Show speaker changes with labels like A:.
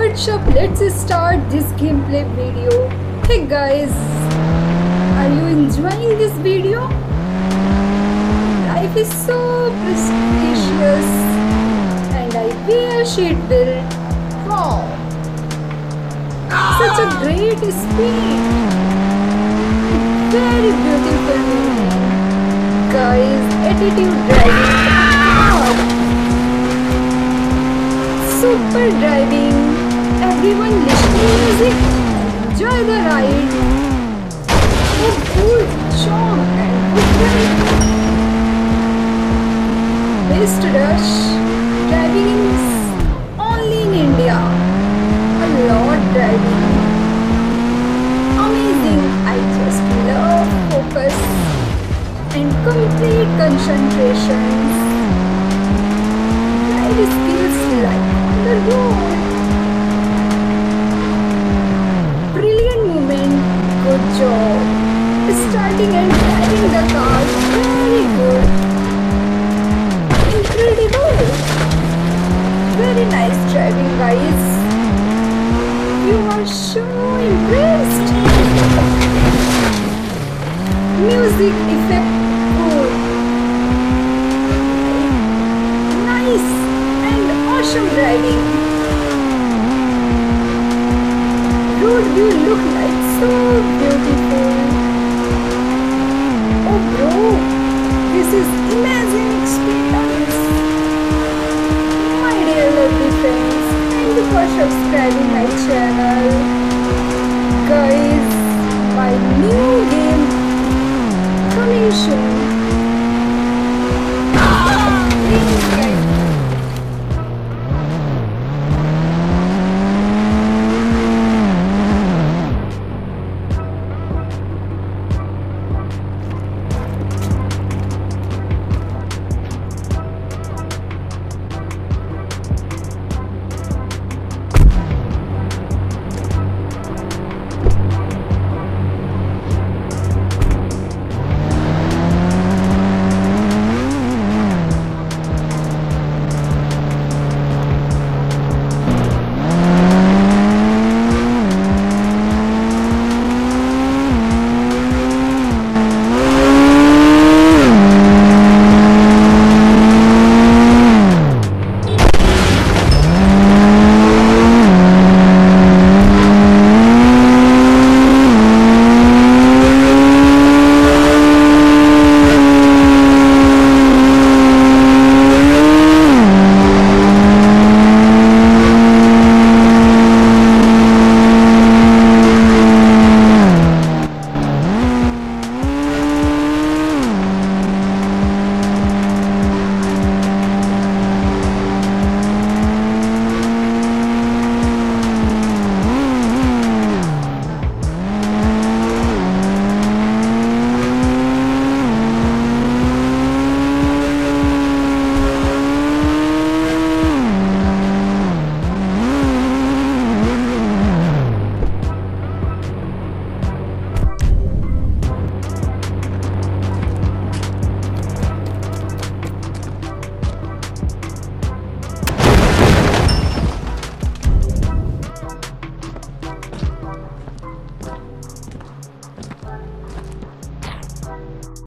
A: what's up? Let's start this gameplay video. Hey guys, are you enjoying this video? Life is so precious and I wish it will. Wow, such a great speed. Very beautiful movie. Guys, attitude driving. Super driving. Everyone listening music. Enjoy the ride. Oh, good job and good driving. Best rush. Driving is only in India. A lot driving. Amazing. I just love focus and complete concentration. Ride skills like on the road. Brilliant movement. Good job. Starting and driving the car. Very good. Incredible. Very nice driving, guys. You are so impressed. Music effect good. Nice and awesome driving. Road view look like so beautiful. Oh bro, this is amazing experience. My dear lovely friends, thank you for subscribing my channel. Guys, my new game coming soon.